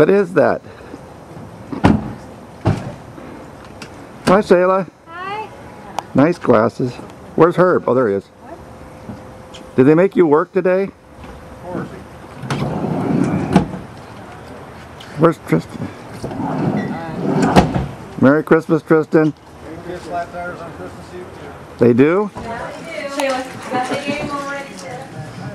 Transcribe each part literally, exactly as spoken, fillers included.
What is that? Hi, Shayla. Hi. Nice glasses. Where's Herb? Oh, there he is. Did they make you work today? Of course. Where's Tristan? Merry Christmas, Tristan. You get flat tires on Christmas Eve too. They do? Shayla, got the game already set.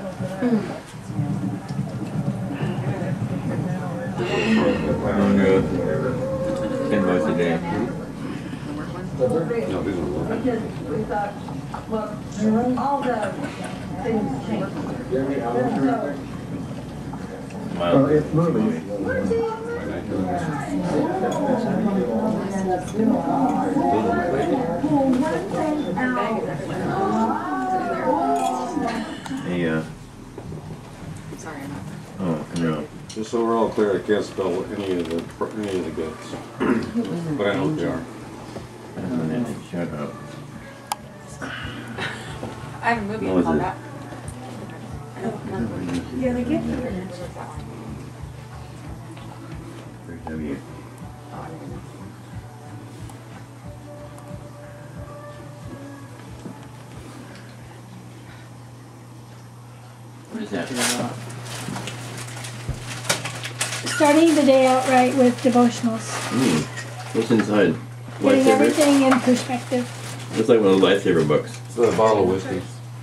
I'm good. Ten bucks a day. No, these are low. Because we thought, well, all the things changed. Well, it's moving. Hey, uh. Sorry, I'm not. Oh, no. Just so we're all clear, I can't spell any of the any of the goods, but I know what they are. Shut up. I have a movie What was called it? that. Yeah, they get Very heavy. What is that? Starting the day out right with devotionals. Mm. What's inside? Getting Lightsaber? everything in perspective. Looks like one of the lightsaber books. It's a bottle of whiskey.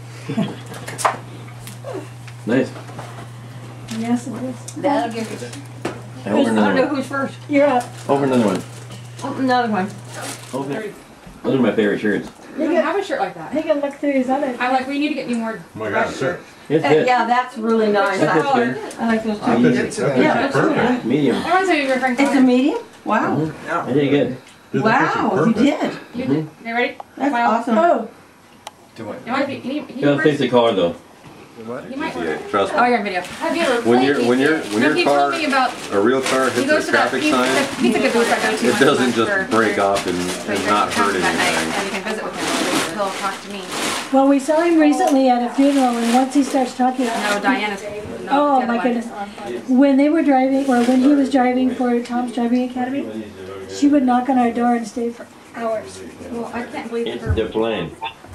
Nice. Yes, it is. That'll give you. I Over I don't another know one. who's first. You're up. Over another one. Oh, another one. Okay. Those are my favorite shirts. You don't have a shirt like that. He can look through his other. I'm like, we need to get you more. Oh my God, sir. It's Uh, good. yeah, that's really nice. That fits good. I like those I too. use It's it. a, Yeah, it's that's perfect. Medium. Everyone's saying you're referring to It's a medium? Wow. I did good. Dude, that fits you Wow, you perfect. did. You, Mhm. you ready? That's Smile. awesome. Oh, You might be. He, he, You gotta fix the car though. he might Yeah, trust Oh, me. you're on video. Have you ever When played your when your pizza? when No, your he car told me about. a real car He hits a goes to that traffic pizza, sign, the pizza good booth I go to. it once a doesn't month just for- break for- off and, so and he not comes hurt that night, anything. and you can visit with him. He'll talk to me. well, we saw him recently at a funeral, and once he starts talking, No, Diana's. No, oh the my other one. goodness, when they were driving, or when he was driving for Tom's Driving Academy, she would knock on our door and stay for hours. Well, I can't believe It's her. the plane.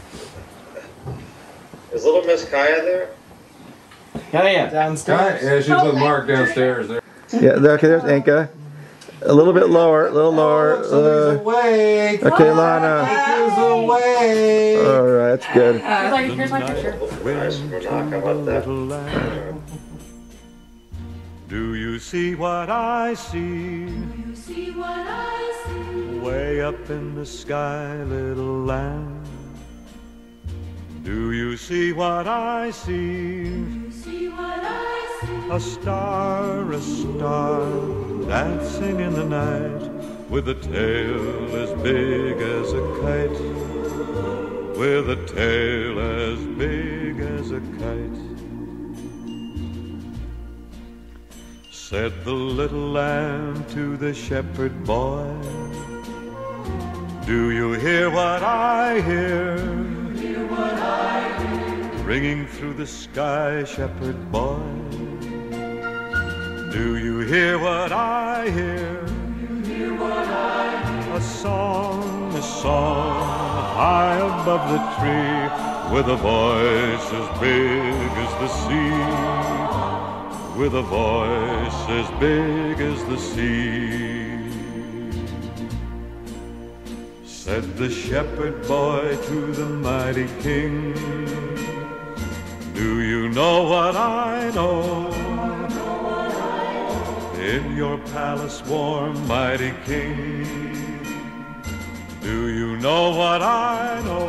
Is little Miss Kaya there? Kaya. Downstairs. Yeah, she's with Mark downstairs there. Yeah, there- okay, there's Inca. A little bit lower, a little lower. Somebody's Uh, awake. okay, Lana. She's awake. Alright, that's good. Uh, like, here's my picture. Nice for talking about that. Do you see what I see? Do you see what I see? Way up in the sky, little lamb. Do you see what I see? Do you see what I see? A star, a star, dancing in the night, with a tail as big as a kite, with a tail as big as a kite. Said the little lamb to the shepherd boy, do you hear what I hear? Hear what I hear? Ringing through the sky, shepherd boy. Do you hear what I hear? You hear what I hear? A song, a song, high above the tree, with a voice as big as the sea. With a voice as big as the sea. Said the shepherd boy to the mighty king, do you know what I know? In your palace warm, mighty king, do you know what I know?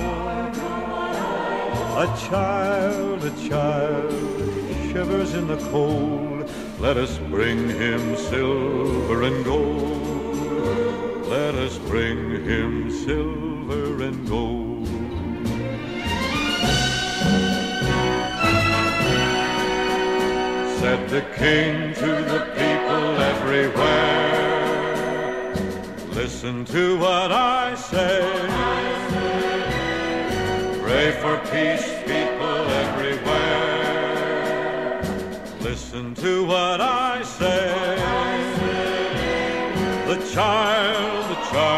A child, a child, shivers in the cold. Let us bring him silver and gold. Let us bring him silver and gold. Said the king to the people everywhere, listen to what I say. Pray for peace, people everywhere. Listen to what I say. The child, the child